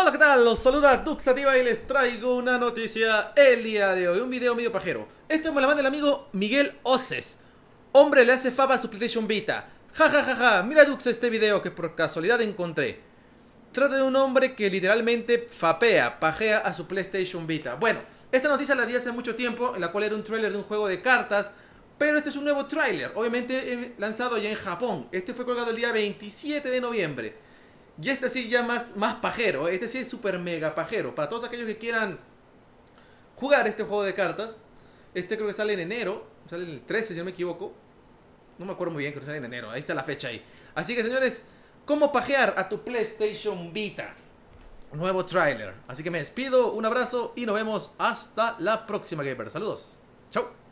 Hola, ¿qué tal? Los saluda Duxativa y les traigo una noticia el día de hoy. Un video medio pajero. Esto me lo manda el amigo Miguel Oces. Hombre le hace fava a su PlayStation Vita. Ja ja ja ja. Mira Dux este video que por casualidad encontré. Trata de un hombre que literalmente pajea a su PlayStation Vita. Bueno, esta noticia la di hace mucho tiempo, en la cual era un tráiler de un juego de cartas. Pero este es un nuevo tráiler, obviamente lanzado ya en Japón. Este fue colgado el día 27 de noviembre. Y este sí ya más pajero, este sí es super mega pajero. Para todos aquellos que quieran jugar este juego de cartas, este creo que sale en enero, sale en el 13 si no me equivoco. No me acuerdo muy bien, creo que sale en enero, ahí está la fecha ahí. Así que señores, ¿cómo pajear a tu PlayStation Vita? Nuevo tráiler. Así que me despido, un abrazo y nos vemos hasta la próxima, Gamer. Saludos, chau.